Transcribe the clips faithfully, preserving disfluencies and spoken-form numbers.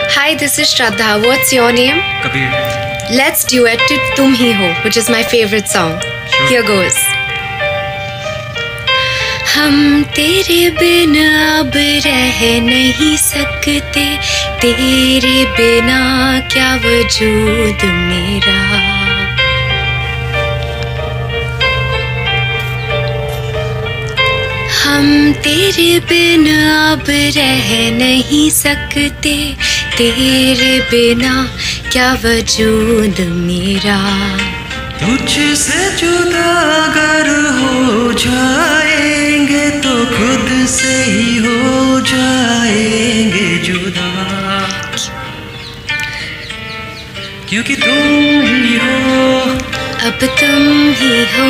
Hi, this is Shraddha. What's your name? Kabir. Let's duet to Tum Hi Ho, which is my favorite song. Sure. Here goes. हम तेरे बिना अब रह नहीं सकते, तेरे बिना क्या वजूद मेरा। हम तेरे बिना अब रह नहीं सकते, तेरे बिना क्या वजूद मेरा। तुझसे जुदा अगर हो जाएंगे तो खुद से ही हो जाएंगे जुदा, क्योंकि तुम ही हो, अब तुम ही हो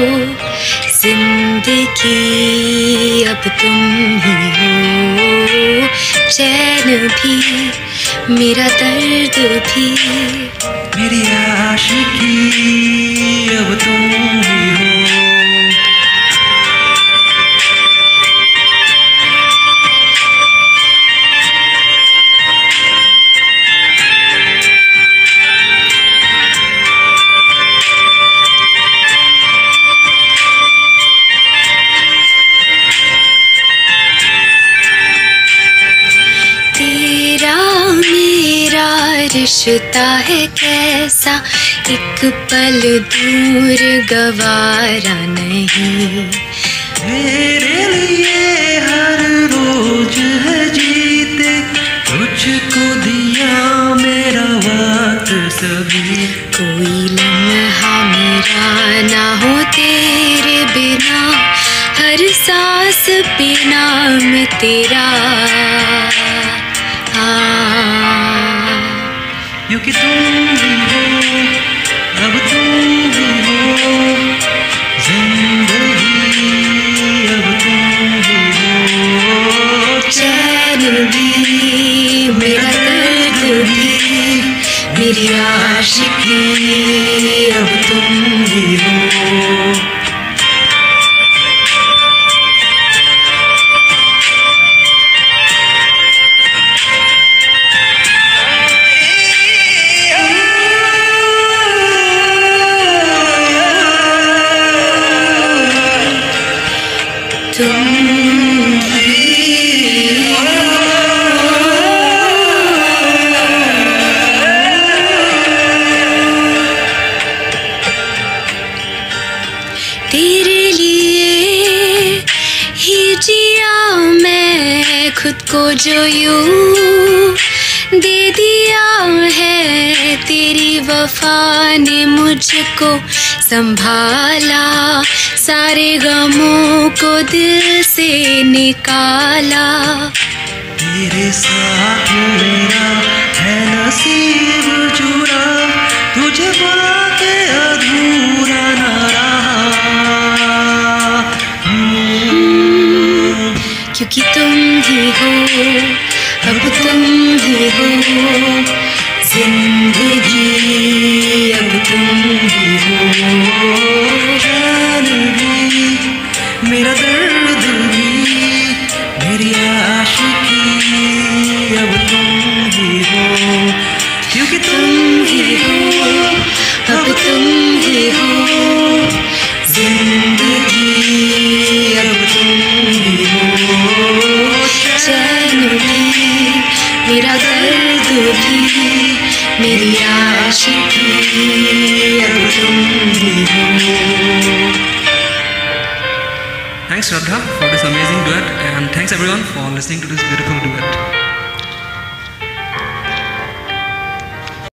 जिंदगी, अब तुम ही हो चैन भी, मेरा दर्द भी, मेरी आशिकी अब तुम ही हो। रिश्ता है कैसा, एक पल दूर गवारा नहीं। मेरे लिए हर रोज है जीते, तुझको दिया मेरा वक्त सभी। कोई लम्हा मेरा ना हो तेरे बिना, हर सांस पे नाम तेरा। क्योंकि तुम ही हो, अब तुम ही हो जिंदगी, अब तुम ही हो चैन भी, मेरा दर्द भी, मेरी आशिकी अब तुम ही हो। तेरे लिए ही जिया मैं खुद को, जो यूं दे दिया है तेरी वफा ने मुझको संभाला, सारे गमों को दिल से निकाला। तेरे साथ मेरा है नसीब जुड़ा, तुझे पाके अधूरा ना रहा, क्योंकि तुम ही हो, अब तुम ही हो जिंदगी, अब तुम ही हो चैन भी, मेरा दर्द भी, मेरी आशिकी अब तुम ही हो। क्योंकि तुम ही हो, अब तुम ही हो जिंदगी, अब तुम ही हो चैन भी, मेरा दर्द भी, मेरी आशिकी अब तुम ही हो। Thanks Shraddha for this amazing duet, and thanks everyone for listening to this beautiful duet.